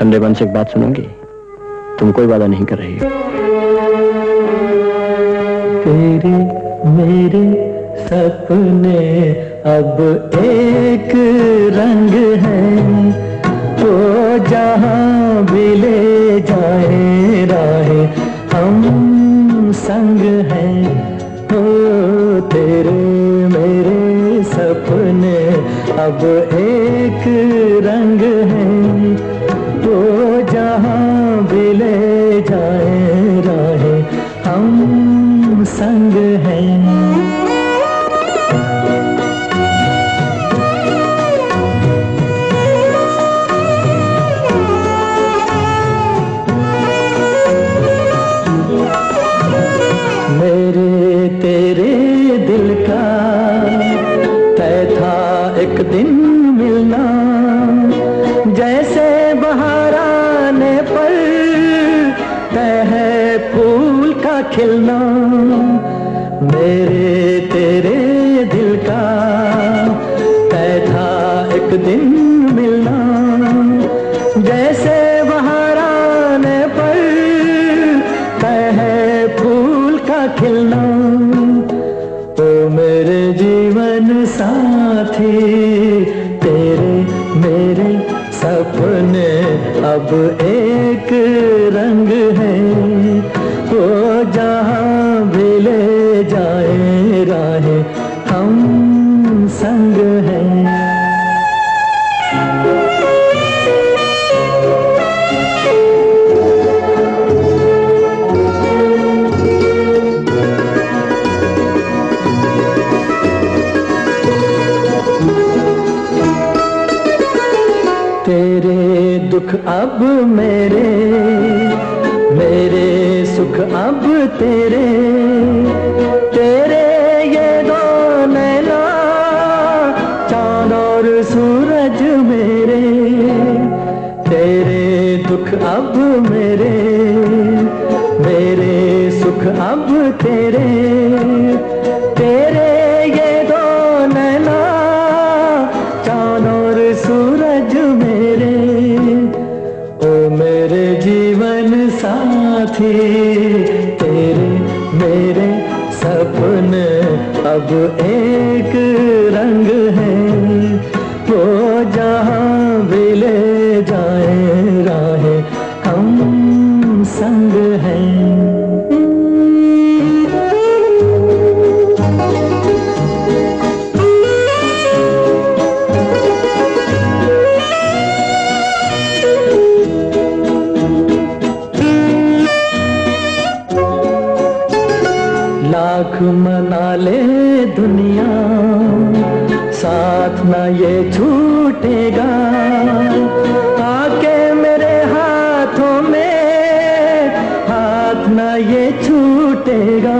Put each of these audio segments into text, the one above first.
ठंडे मन से एक बात सुनोगी? तुम कोई वादा नहीं कर रही हो। तेरे मेरे सपने अब एक रंग है, वो जहाँ भी ले जाए राहें हम संग हैं। ओ तेरे मेरे सपने अब एक रंग है, वो जहाँ भी ले जाए राहें हम संग हैं। मेरे तेरे दिल का तय था एक दिन मिलना, जैसे बहार आने पर तय है फूल का खिलना। मेरे तेरे दिल का तय था एक दिन मिलना, जैसे बहार आने पर तय है फूल का खिलना। ओ मेरे जीवन साथी तेरे मेरे सपने अब एक रंग है, वो जहाँ भी ले जाए राहें हम संग हैं। तेरे दुख अब मेरे, मेरे सुख अब तेरे, तेरे ये दो नैना चांद और सूरज मेरे। तेरे दुख अब मेरे, मेरे सुख अब तेरे, तेरे ये दो नैना चांद और सूरज मेरे। ओ मेरे जीवन साथी तेरे मेरे सपने अब एक रंग है, वो जहाँ भी ले जाए राहें हम संग हैं। लाख मना ले दुनिया साथ ना ये छूटेगा, आके मेरे हाथों में हाथ ना ये छूटेगा।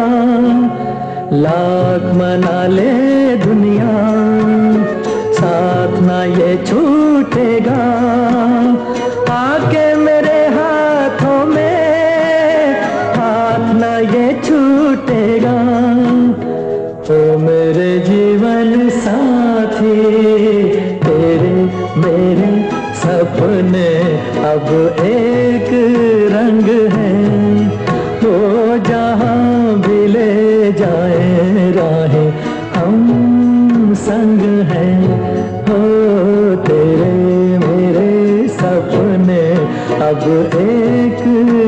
लाख मना ले दुनिया साथ ना ये छूटेगा, आके मेरे हाथों में हाथ ना ये छूटेगा। ओ मेरे जीवन साथी तेरे मेरे सपने अब एक रंग है, वो जहाँ भी ले जाए राहें हम संग हैं। हो तेरे मेरे सपने अब एक